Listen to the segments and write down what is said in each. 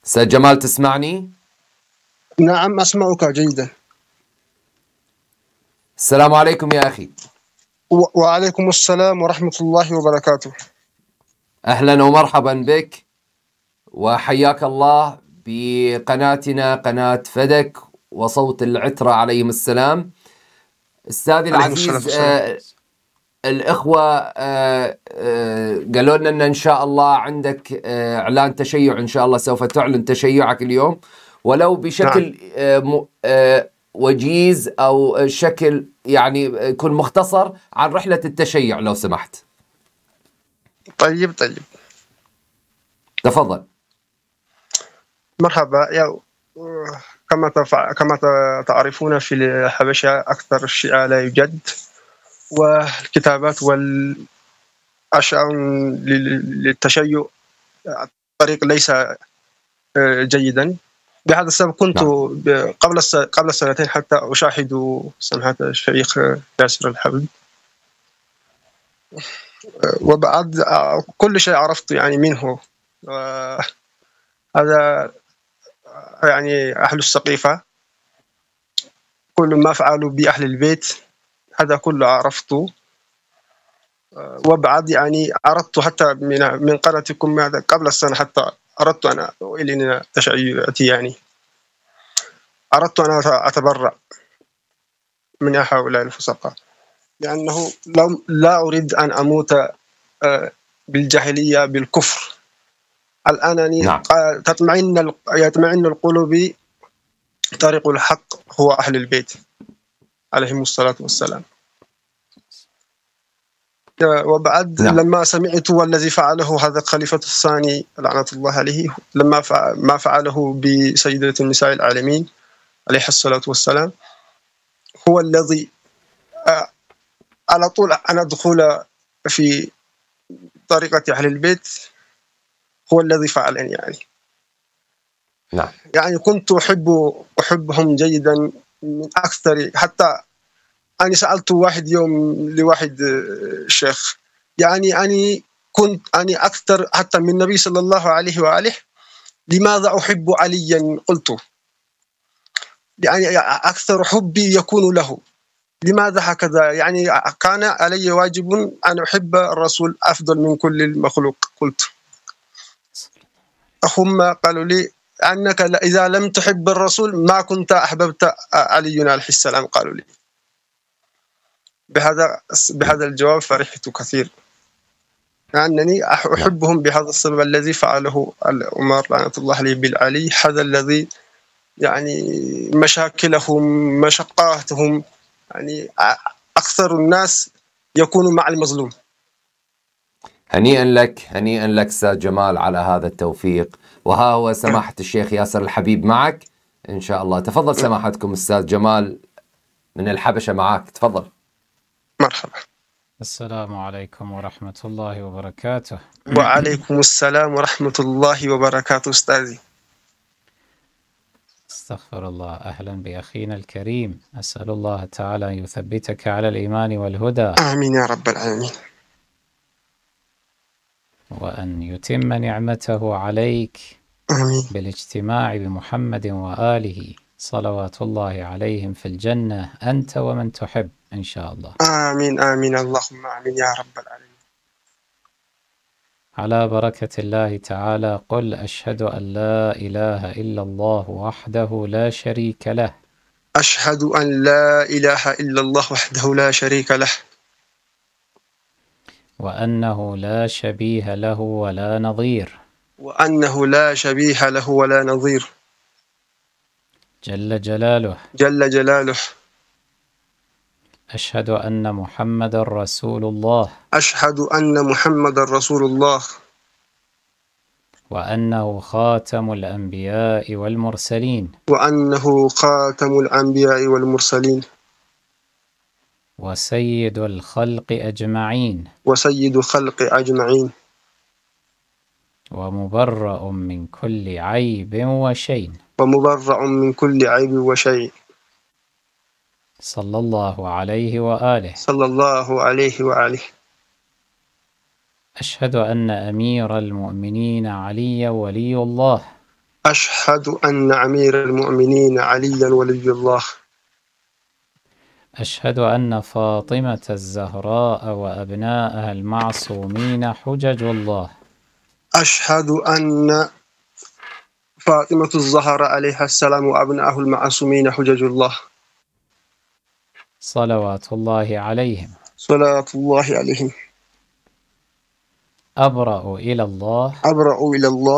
أستاذ جمال تسمعني؟ نعم أسمعك جيدا. السلام عليكم يا أخي. وعليكم السلام ورحمة الله وبركاته. أهلا ومرحبا بك وحياك الله بقناتنا قناة فدك وصوت العترة عليهم السلام. أستاذي العزيز، الإخوة قالوا لنا إن شاء الله عندك إعلان تشيع، إن شاء الله سوف تعلن تشيعك اليوم ولو بشكل وجيز أو شكل يعني يكون مختصر عن رحلة التشيع لو سمحت. طيب تفضل. مرحبا. كما تعرفون في الحبشة أكثر الشيعة لا يوجد، والكتابات والأشياء للتشيع الطريق ليس جيدا. بهذا السبب كنت قبل سنتين حتى أشاهد سماحة الشيخ ياسر الحبيب، وبعد كل شيء عرفت يعني منه. هذا يعني أهل السقيفة كل ما فعلوا بأهل البيت هذا كله عرفته. وبعد يعني أردت حتى من قناتكم قبل السنة حتى أردت أن أعلن تشيعتي، يعني أردت أن أتبرأ من هؤلاء الفسقاء، لأنه لا أريد أن أموت بالجاهلية بالكفر. الآن يطمئن القلوب طريق الحق هو أهل البيت عليهم الصلاة والسلام. وبعد لما سمعت والذي فعله هذا الخليفة الثاني لعنة الله عليه، لما ما فعله بسيدة النساء العالمين عليه الصلاة والسلام، هو الذي على طول أن أدخل في طريقة أهل البيت، هو الذي فعلني يعني. نعم. يعني كنت أحبهم جيدا من أكثر، حتى أنا سألت واحد يوم لواحد شيخ، يعني أنا أكثر حتى من النبي صلى الله عليه وآله، لماذا أحب عليا؟ قلت يعني أكثر حبي يكون له، لماذا هكذا؟ يعني كان علي واجب أن أحب الرسول أفضل من كل المخلوق. قلت هم قالوا لي أنك إذا لم تحب الرسول ما كنت أحببت علي عليه السلام، قالوا لي. بهذا الجواب فرحت كثير، لأنني أحبهم بهذا السبب الذي فعله عمر لعنة الله عليه بالعلي، هذا الذي يعني مشاكلهم مشقاتهم، يعني أكثر الناس يكون مع المظلوم. هنيئا لك أستاذ جمال على هذا التوفيق. وها هو سماحة الشيخ ياسر الحبيب معك إن شاء الله. تفضل سماحتكم أستاذ جمال من الحبشة معك، تفضل. مرحبا. السلام عليكم ورحمة الله وبركاته. وعليكم السلام ورحمة الله وبركاته أستاذي. استغفر الله. أهلا بأخينا الكريم، أسأل الله تعالى أن يثبتك على الإيمان والهدى، آمين يا رب العالمين، وأن يتم نعمته عليك آمين بالاجتماع بمحمد وآله صلوات الله عليهم في الجنة، أنت ومن تحب إن شاء الله. آمين آمين اللهم آمين يا رب العالمين. على بركة الله تعالى قل أشهد أن لا إله إلا الله وحده لا شريك له. أشهد أن لا إله إلا الله وحده لا شريك له، وأنه لا شبيه له ولا نظير. وأنه لا شبيه له ولا نظير. جل جلاله. جل جلاله. أشهد أن محمد رسول الله. أشهد أن محمد رسول الله. وأنه خاتم الأنبياء والمرسلين. وأنه خاتم الأنبياء والمرسلين. وسيد الخلق أجمعين. وسيد الخلق أجمعين. ومبرأ من كل عيب وشين. ومبرأ من كل عيب وشيء. صلى الله عليه وآله. صلى الله عليه وآله. أشهد أن أمير المؤمنين علي ولي الله. أشهد أن أمير المؤمنين عليا ولي الله. أشهد أن فاطمة الزهراء وأبناءها المعصومين حجج الله. أشهد أن فاطمة الزهراء عليها السلام وأبنائه المعصومين حجج الله. صلوات الله عليهم. صلوات الله عليهم. أبرأ إلى الله. أبرأ إلى الله.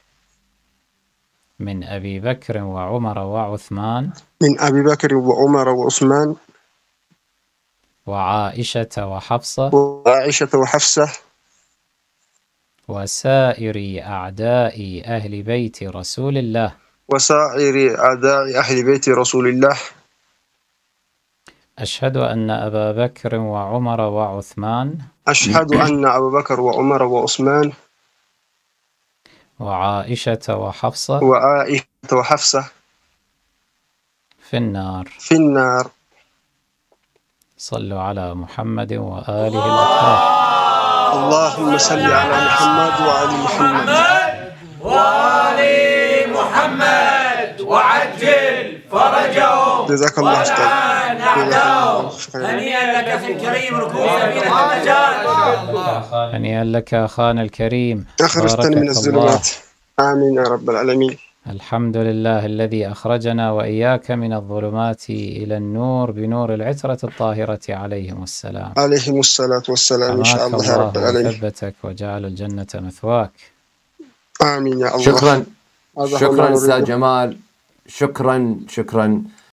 من أبي بكر وعمر وعثمان. من أبي بكر وعمر وعثمان. وعائشة وحفصة. وعائشة وحفصة. وسائر أعداء أهل بيت رسول الله. وسائر أعداء أهل بيت رسول الله. أشهد أن أبا بكر وعمر وعثمان. أشهد أن أبا بكر وعمر وعثمان. وعائشة وحفصة. وعائشة وحفصة. في النار. في النار. صلوا على محمد وآله الأطهار. اللهم صل على محمد وآل محمد وآل محمد وعجل فرجهم. جزاك الله أستاذ. هنيئا لك أخي الكريم ركوب سفينة النجاة. هنيئا لك أخانا الكريم. أخرجتني من الظلمات. آمين يا رب العالمين. الحمد لله الذي أخرجنا وإياك من الظلمات إلى النور بنور العترة الطاهرة عليهم السلام. عليهم الصلاة والسلام إن شاء الله يا رب العالمين. وثبتك وجعل الجنة مثواك. آمين يا الله. شكرا أستاذ جمال. شكرا